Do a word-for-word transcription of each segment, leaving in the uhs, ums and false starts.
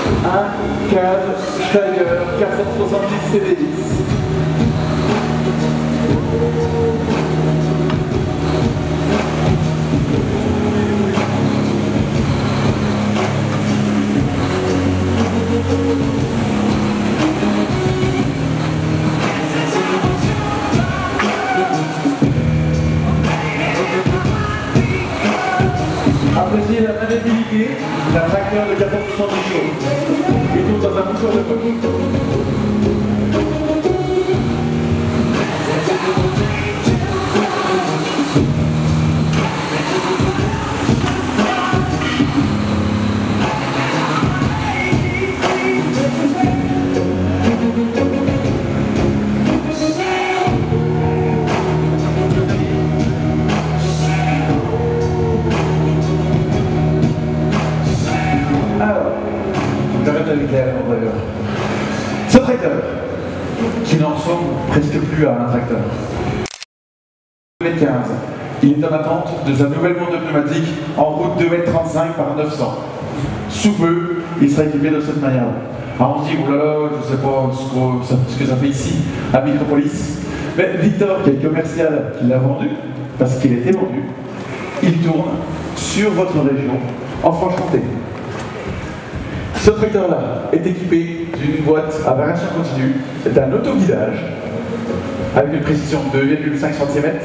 un cave Steiger quatre cent soixante-dix C D X. Appréciez la maniabilité d'un tracteur de quatre cent soixante-dix chevaux. Il tourne dans un mouchoir de poche. Ce tracteur, qui n'en ressemble presque plus à un tracteur. deux mètres quinze, il est en attente de sa nouvelle montre de pneumatique en route deux mètres trente-cinq par neuf cents. Sous peu, il sera équipé de cette manière. Alors on se dit, oh là là, je ne sais pas ce que, ce que ça fait ici, à Micropolis. Mais Victor, qui est le commercial qui l'a vendu, parce qu'il était vendu, il tourne sur votre région, en Franche-Comté. Ce tracteur-là est équipé d'une boîte à variation continue, d'un autoguidage avec une précision de deux virgule cinq centimètres.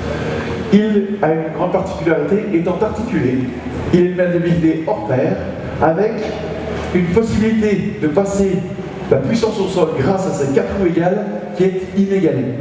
Il a une grande particularité étant articulé. Il a une maniabilité hors pair avec une possibilité de passer la puissance au sol grâce à ses quatre roues égales qui est inégalée.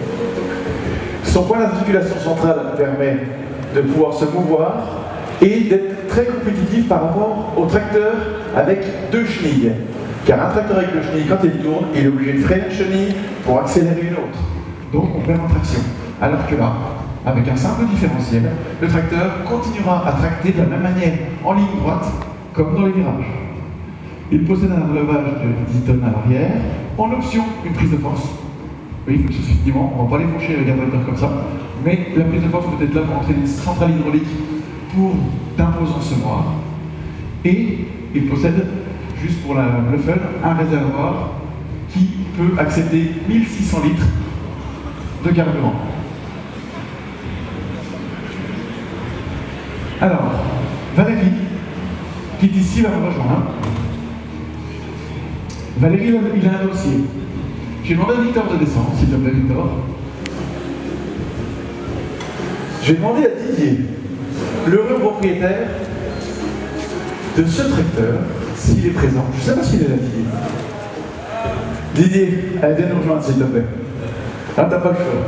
Son point d'articulation centrale permet de pouvoir se mouvoir et d'être très compétitif par rapport au tracteur avec deux chenilles. Car un tracteur avec deux chenilles, quand il tourne, il est obligé de freiner une chenille pour accélérer une autre. Donc on perd en traction. Alors que là, avec un simple différentiel, le tracteur continuera à tracter de la même manière en ligne droite comme dans les virages. Il possède un relevage de dix tonnes à l'arrière, en option une prise de force. Oui, effectivement, on ne va pas les faucher avec un tracteur comme ça, mais la prise de force peut être là pour entrer une centrale hydraulique pour d'imposants semoirs. Et il possède, juste pour la, le fun, un réservoir qui peut accepter mille six cents litres de carburant. Alors, Valérie, qui d'ici va me rejoindre. Valérie, il a un dossier. J'ai demandé à Victor de descendre, s'il te plaît, Victor. J'ai demandé à Didier, l'heureux propriétaire de ce tracteur, s'il est présent. Je ne sais pas s'il est là, Didier. Didier, allez, viens nous rejoindre, s'il te plaît. Ah, t'as pas le choix.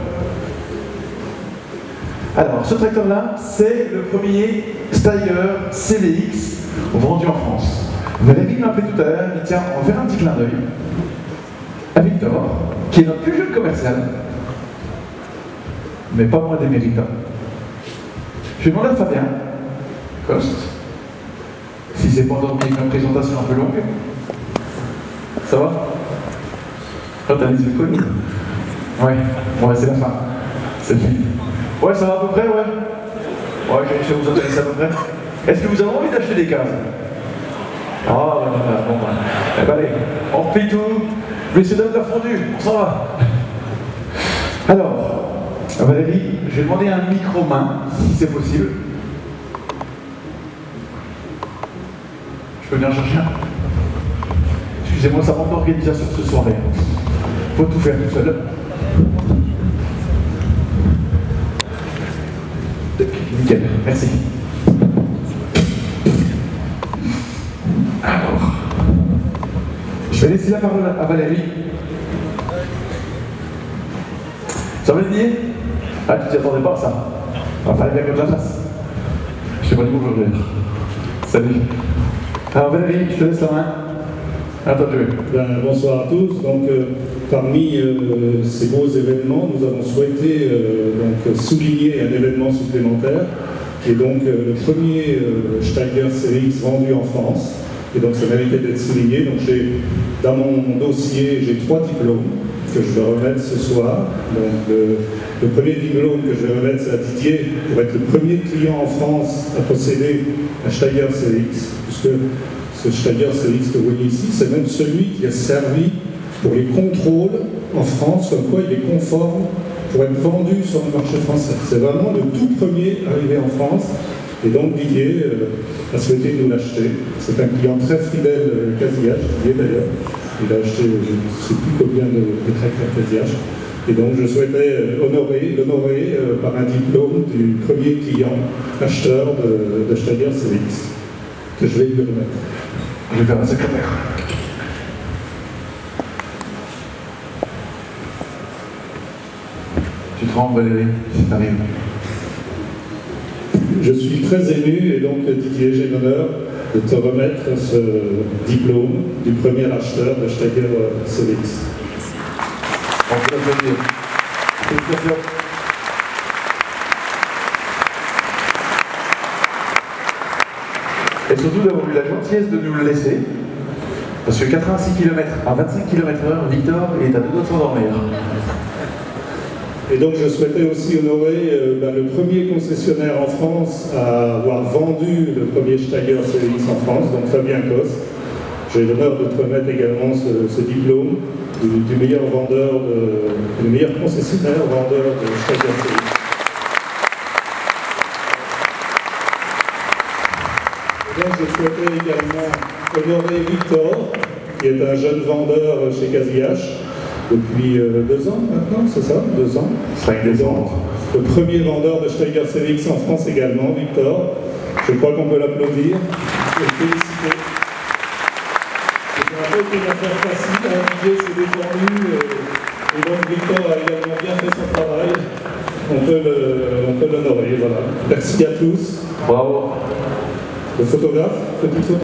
Alors, ce tracteur-là, c'est le premier Steiger C D X vendu en France. Valérie m'a appelé tout à l'heure, il dit tiens, on va faire un petit clin d'œil à Victor, qui est notre plus jeune commercial, mais pas moins déméritant. Je vais demander à Fabien Coste, si c'est pas endormi avec une présentation un peu longue. Ça va? Oh, t'as les yeux connus? Ouais, bon, c'est la fin. C'est fini. Ouais, ça va à peu près, ouais. Ouais, je vais vous intéresser à peu près. Est-ce que vous avez envie d'acheter des cases? Ah, oh, bon, bon, eh ben, allez, on replie tout. Je vais essayer de la fondue, on s'en va. Alors, Valérie, je vais demander un micro-main, si c'est possible. Je peux bien chercher un. Excusez-moi, ça manque d'organisation ce soir. Faut tout faire tout seul. Nickel, merci. Alors, je vais laisser la parole à Valérie. Ça va, Didier? Ah, tu t'y attendais pas, ça? Il fallait bien que je la fasse. Je sais pas du tout aujourd'hui. Salut. Alors, Valérie, je te laisse la main. Attends, je vais. Ben, bonsoir à tous. Donc, euh, parmi euh, ces beaux événements, nous avons souhaité euh, donc, souligner un événement supplémentaire, qui est donc euh, le premier euh, Steiger C D X vendu en France. Et donc, ça méritait d'être souligné. Donc, j'ai, dans mon dossier, j'ai trois diplômes que je vais remettre ce soir. Donc, le, le premier diplôme que je vais remettre, c'est à Didier, pour être le premier client en France à posséder un Steiger C D X, puisque ce ce Steiger C X que vous voyez ici, c'est même celui qui a servi pour les contrôles en France, comme quoi il est conforme pour être vendu sur le marché français. C'est vraiment le tout premier arrivé en France. Et donc Didier euh, a souhaité nous l'acheter. C'est un client très fidèle euh, Casillage, Didier d'ailleurs. Il a acheté euh, je ne sais plus combien de, de tracteurs Casillage. Et donc je souhaitais euh, honorer, l'honorer euh, par un diplôme du premier client acheteur de, de Steiger C X, que je vais lui remettre. Je vais faire un secrétaire. Tu trembles, Valérie, si t'arrives. Je suis très ému et donc Didier, j'ai l'honneur de te remettre ce diplôme du premier acheteur de Steiger C X. On peut l'applaudir. Félicitations. Et surtout d'avoir eu la gentillesse de nous le laisser. Parce que quatre-vingt-six kilomètres à vingt-cinq kilomètres heure, Victor est à deux doigts de s'endormir. Et donc je souhaitais aussi honorer euh, ben, le premier concessionnaire en France à avoir vendu le premier Steiger C X en France, donc Fabien Coste. J'ai l'honneur de te remettre également ce, ce diplôme du, du meilleur vendeur, de, du meilleur concessionnaire vendeur de Steiger C X. Et donc je souhaitais également honorer Victor, qui est un jeune vendeur chez Casillage. Depuis euh, deux ans maintenant, c'est ça? Deux ans. cinq décembre. Le premier vendeur de Steiger C X en France également, Victor. Je crois qu'on peut l'applaudir et le féliciter. C'est un peu une affaire facile, hein. Didier s'est défendu euh, et donc Victor a également bien fait son travail. On peut le, on peut l'honorer, voilà. Merci à tous. Bravo. Le photographe, petite photo.